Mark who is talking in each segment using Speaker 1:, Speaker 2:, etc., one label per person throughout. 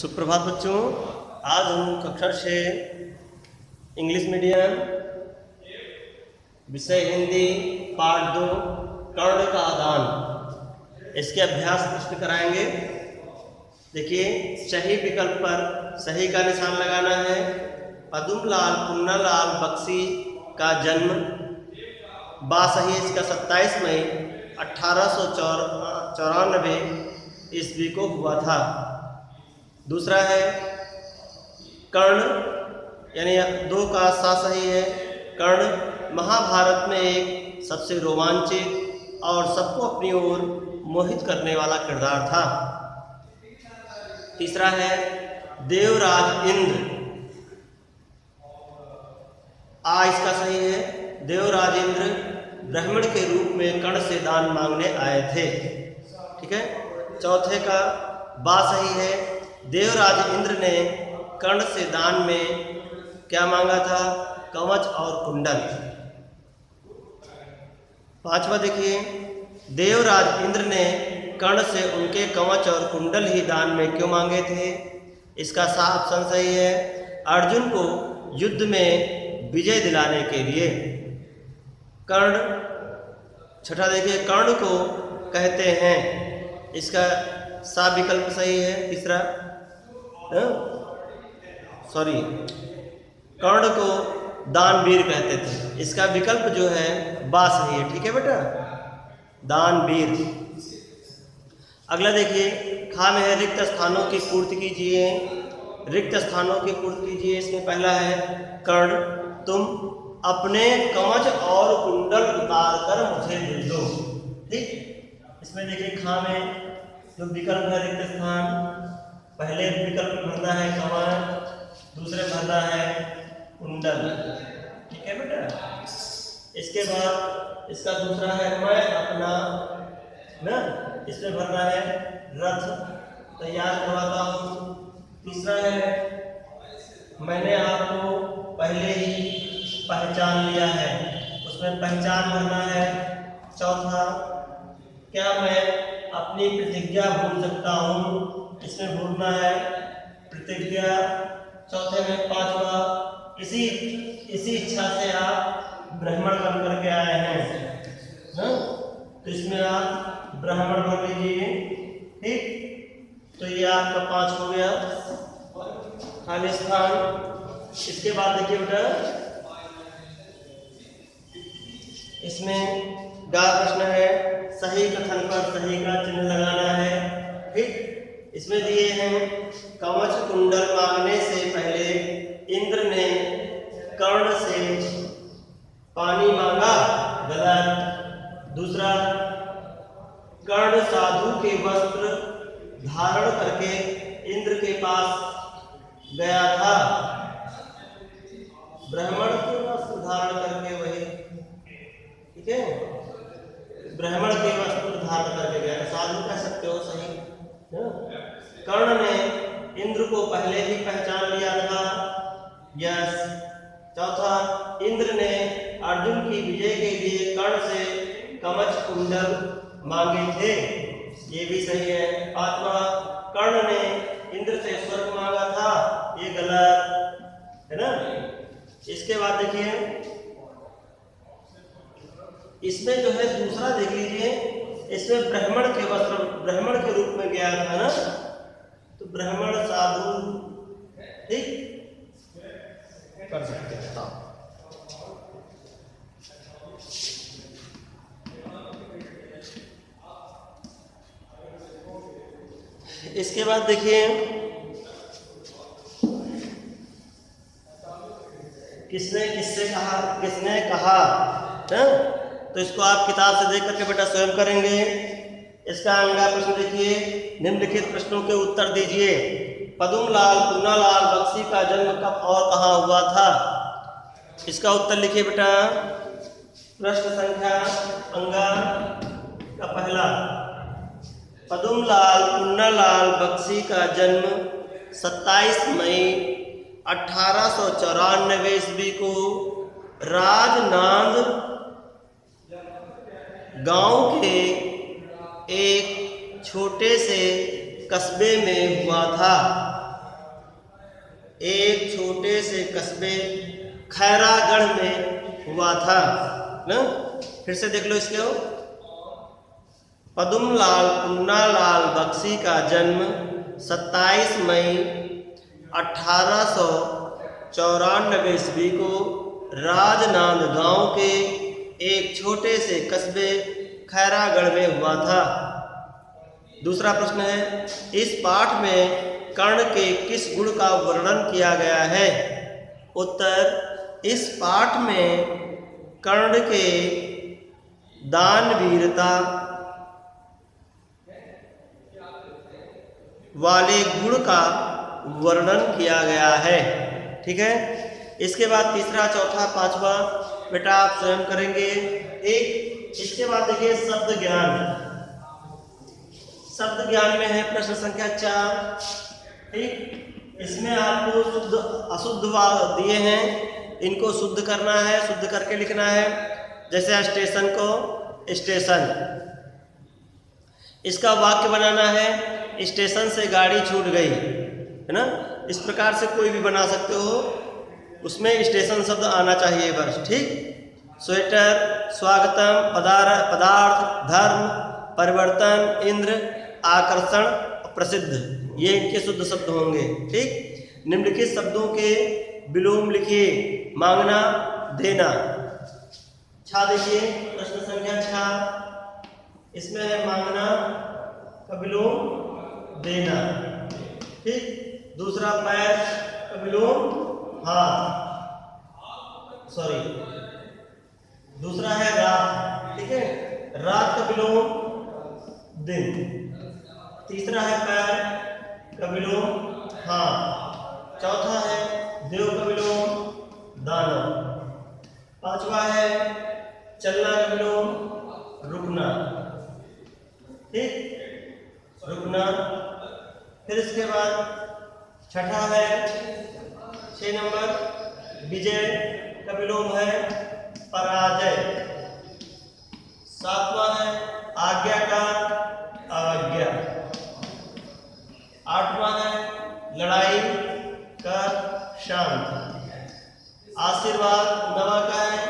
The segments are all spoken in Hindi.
Speaker 1: सुप्रभात बच्चों, आज हम कक्षा 6 इंग्लिश मीडियम विषय हिंदी पाठ 2 कर्ण का आदान इसके अभ्यास प्रश्न कराएंगे। देखिए, सही विकल्प पर सही का निशान लगाना है। पद्मलाल पुन्नालाल बख्शी का जन्म बासही इसका 27 मई 1894 ईस्वी को हुआ था। दूसरा है कर्ण, यानी 2 का सा सही है। कर्ण महाभारत में एक सबसे रोमांचित और सबको अपनी ओर मोहित करने वाला किरदार था। तीसरा है देवराज इंद्र, इसका सही है। देवराज इंद्र ब्राह्मण के रूप में कर्ण से दान मांगने आए थे। ठीक है। चौथे का बा सही है। देवराज इंद्र ने कर्ण से दान में क्या मांगा था? कवच और कुंडल। पांचवा देखिए, देवराज इंद्र ने कर्ण से उनके कवच और कुंडल ही दान में क्यों मांगे थे? इसका सा ऑप्शन सही है, अर्जुन को युद्ध में विजय दिलाने के लिए। कर्ण, छठा देखिए, कर्ण को कहते हैं, इसका सा विकल्प सही है। तीसरा कर्ण को दानवीर कहते थे, इसका विकल्प जो है बा सही है। ठीक है बेटा, दानवीर। अगला देखिए, खा में है रिक्त स्थानों की पूर्ति कीजिए। रिक्त स्थानों की पूर्ति कीजिए। इसमें पहला है कर्ण, तुम अपने कवच और कुंडल उतार कर मुझे दे दो। ठीक। इसमें देखिए, खा में जो विकल्प है रिक्त स्थान, पहले विकल्प भरना है कवच, दूसरे भरना है कुंडल। ठीक है बेटा। इसके बाद इसका दूसरा है मैं अपना ना, इसमें भरना है रथ तैयार करवाता हूँ। तीसरा है मैंने आपको पहले ही पहचान लिया है, उसमें पहचान भरना है। चौथा, क्या मैं अपनी प्रतिज्ञा भूल सकता हूँ? इसमें भूलना है प्रतिज्ञा। चौथे में पांचवा, इसी इच्छा से आप ब्राह्मण बन करके आए हैं ना, तो इसमें आप ब्राह्मण भर लीजिए। ठीक, तो ये आपका 5 हो गया खाली स्थान। इसके बाद देखिए बेटा, इसमें गा प्रश्न है, सही कथन पर सही का चिन्ह लगाना है। ठीक। इसमें दिए हैं कवच कुंडल मांगने से पहले इंद्र ने कर्ण से पानी मांगा, गलत। दूसरा, कर्ण साधु के वस्त्र धारण करके इंद्र के पास गया था। ब्राह्मण के वस्त्र धारण करके वही, ठीक है, ब्राह्मण के वस्त्र धारण करके गया, साधु कह सकते हो, सही। कर्ण ने इंद्र को पहले ही पहचान लिया था, यस। चौथा, इंद्र ने अर्जुन की विजय के लिए कर्ण से कवच कुंडल मांगे थे, ये भी सही है। पांचवा, कर्ण ने इंद्र से स्वर्ग मांगा था, ये गलत है ना। इसके बाद देखिए, इसमें जो है दूसरा देख लीजिए, इसमें ब्राह्मण के वस्त्र ब्राह्मण के रूप में गया था ना, तो ब्राह्मण साधु, ठीक कर सकते हैं। इसके बाद देखिए, किसने किससे कहा, किसने कहा है? तो इसको आप किताब से देख करके बेटा स्वयं करेंगे। इसका अंगा प्रश्न देखिए, निम्नलिखित प्रश्नों के उत्तर दीजिए। पद्मलाल पुन्नालाल बख्शी का जन्म कब और कहाँ हुआ था? इसका उत्तर लिखिए बेटा। प्रश्न संख्या अंगा का पहला, पद्मलाल पुन्नालाल बख्शी का जन्म 27 मई 1894 ईस्वी को राजनांद गांव के एक छोटे से कस्बे में हुआ था। एक छोटे से कस्बे खैरागढ़ में हुआ था ना। फिर से देख लो इसके। पद्मलाल पुन्नालाल बख्शी का जन्म 27 मई 1894 ईस्वी को राजनांद गांव के एक छोटे से कस्बे खैरागढ़ में हुआ था। दूसरा प्रश्न है, इस पाठ में कर्ण के किस गुण का वर्णन किया गया है? उत्तर, इस पाठ में कर्ण के दानवीरता वाले गुण का वर्णन किया गया है। ठीक है। इसके बाद तीसरा, चौथा, पांचवा बेटा आप स्वयं करेंगे। एक इसके बाद देखिए शब्द ज्ञान। शब्द ज्ञान में है प्रश्न संख्या 4। ठीक, इसमें आपको शुद्ध अशुद्ध दिए हैं, इनको शुद्ध करना है, शुद्ध करके लिखना है। जैसे स्टेशन को स्टेशन, इसका वाक्य बनाना है, स्टेशन से गाड़ी छूट गई, है ना। इस प्रकार से कोई भी बना सकते हो, उसमें स्टेशन शब्द आना चाहिए बस। ठीक। स्वेटर, स्वागतम, पदार्थ, धर्म, परिवर्तन, इंद्र, आकर्षण, प्रसिद्ध, ये इनके शुद्ध शब्द होंगे। ठीक। निम्नलिखित शब्दों के विलोम लिखिए। मांगना, देना। देखिए प्रश्न संख्या 6, इसमें है मांगना का विलोम देना। ठीक। दूसरा, पैर का विलोम हाथ, सॉरी, दूसरा है रात। ठीक है, रात का विलोम दिन। तीसरा है पैर का विलोम हाथ। चौथा है देव का विलोम दानव। पांचवा है चलना का विलोम रुकना। ठीक, रुकना। फिर इसके बाद छठा है 6 नंबर, विजय का विलोम है पराजय। 7वां है आज्ञाकार, अवज्ञा। 8वां है लड़ाई का शांत। आशीर्वाद 9वां का है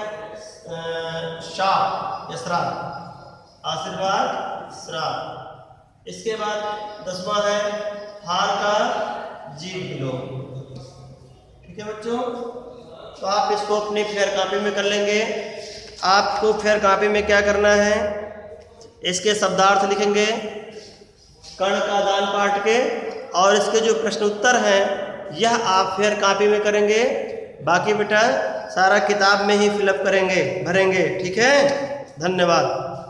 Speaker 1: शाप या श्राप, आशीर्वाद श्राप। इसके बाद 10वां है हार का जीत विलोम। ठीक है बच्चों, तो आप इसको अपनी फेयर कॉपी में कर लेंगे। आपको फेयर कॉपी में क्या करना है, इसके शब्दार्थ लिखेंगे कर्ण का दान पाठ के, और इसके जो प्रश्न उत्तर हैं यह आप फेयर कॉपी में करेंगे। बाकी बेटा सारा किताब में ही फिलअप करेंगे, भरेंगे। ठीक है, धन्यवाद।